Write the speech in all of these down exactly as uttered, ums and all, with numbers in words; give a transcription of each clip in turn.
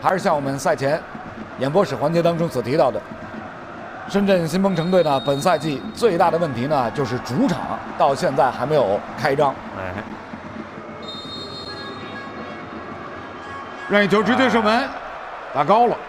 还是像我们赛前演播室环节当中所提到的，深圳新鹏城队呢，本赛季最大的问题呢，就是主场到现在还没有开张。 哎， 任意球直接射门，打高了。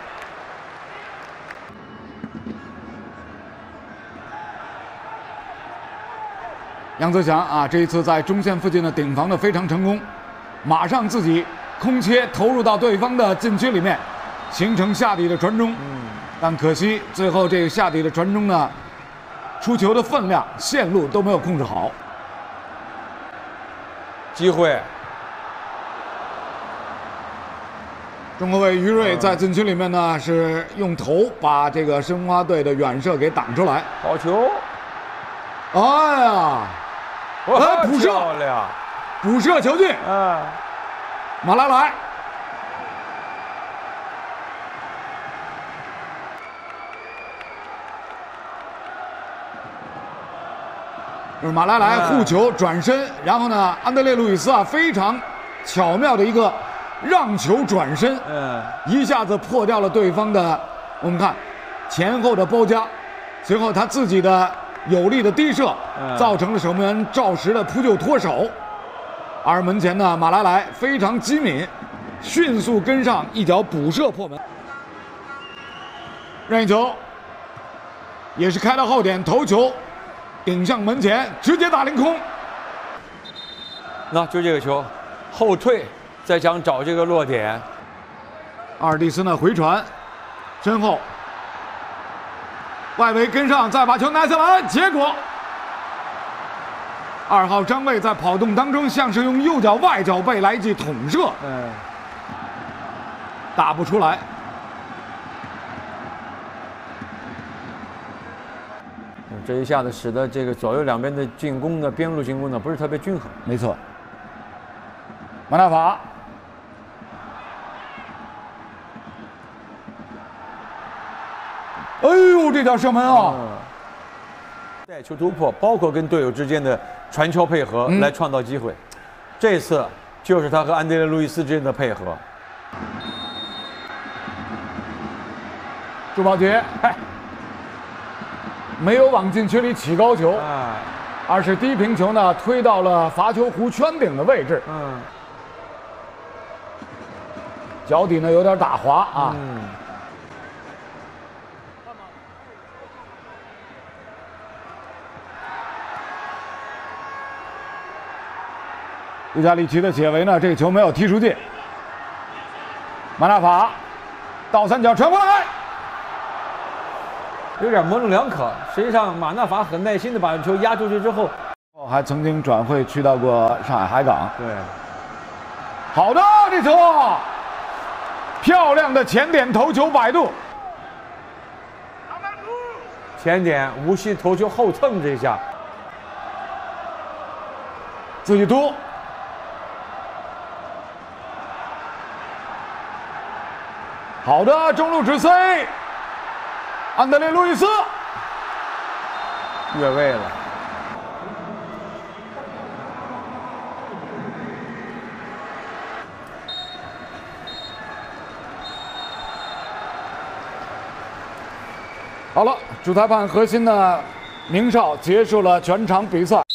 杨泽祥啊，这一次在中线附近的顶防的非常成功，马上自己空切投入到对方的禁区里面，形成下底的传中。嗯，但可惜最后这个下底的传中呢，出球的分量、线路都没有控制好。 机会。 中后卫于睿在禁区里面呢，是用头把这个申花队的远射给挡出来。 好球！ 哎呀！哎，补射， 漂亮！ 补射球进。 啊， 马拉莱。就是马拉莱护球转身，然后呢，安德烈·路易斯啊，非常巧妙的一个让球转身， 嗯， 一下子破掉了对方的，我们看前后的包夹，随后他自己的有力的低射，造成了守门员赵石的扑救脱手，而门前呢，马拉莱非常机敏，迅速跟上一脚补射破门，任意球也是开到后点头球。顶向门前，直接打凌空。 那就这个球，后退，再想找这个落点。 阿尔蒂斯呢回传，身后，外围跟上，再把球拿下来，结果二号张卫在跑动当中，像是用右脚外脚背来一记捅射， 嗯， 打不出来。 这一下子使得这个左右两边的进攻呢，边路进攻呢不是特别均衡。 没错，马纳法，哎呦，这脚射门啊！ 嗯，带球突破，包括跟队友之间的传球配合， 嗯、 来创造机会。这次就是他和安德烈·路易斯之间的配合。 朱宝杰，嗨。没有往禁区里起高球， 哎， 而是低平球呢推到了罚球弧圈顶的位置。 嗯， 脚底呢有点打滑啊。 嗯。 杜加里奇的解围呢，这个球没有踢出界。马纳法倒三角传过来。 有点模棱两可，实际上马纳法很耐心的把球压出去之后， 还曾经转会去到过上海海港。 对， 好的这球，漂亮的前点头球摆渡， 前点无锡头球后蹭这一下， 自己突，好的中路直塞。安德烈·路易斯越位了。 好了，主裁判核心的宁少结束了全场比赛。